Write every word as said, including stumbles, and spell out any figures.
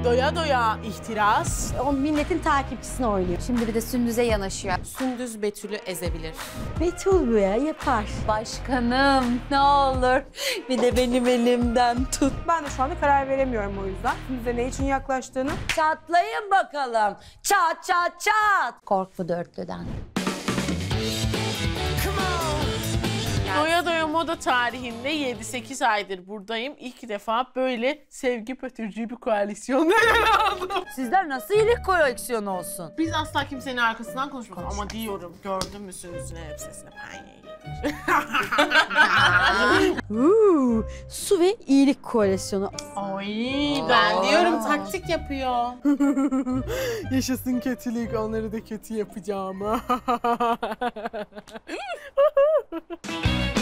Doya doya ihtiras. O milletin takipçisini oynuyor. Şimdi bir de Sündüz'e yanaşıyor. Sündüz Betül'ü ezebilir. Betül bu ya, yapar. Başkanım ne olur bir de benim elimden tut. Ben de şu anda karar veremiyorum o yüzden. Size ne için yaklaştığını. Çatlayın bakalım. Çat çat çat. Kork bu dörtlüden. Doya doya moda tarihinde yedi sekiz aydır buradayım. İlk defa böyle sevgi pötürcü bir koalisyon aldım. Sizler nasıl iyilik koleksiyonu olsun? Biz asla kimsenin arkasından konuşmuyoruz ama diyorum, gördün mü Sündüz'ün elbisesini? Uuu, su ve iyilik koleksiyonu. Ay ben diyorum taktik yapıyor. Yaşasın kötülük, onları da kötü yapacağım.